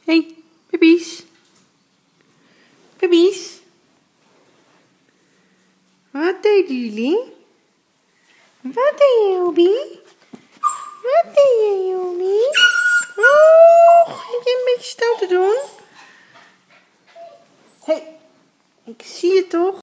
Hey, baby's. Baby's. Wat deden jullie? Wat deed je, Jobie? Wat deed je, Jobie? Oh, ga je een beetje stout te doen? Hey, ik zie je toch?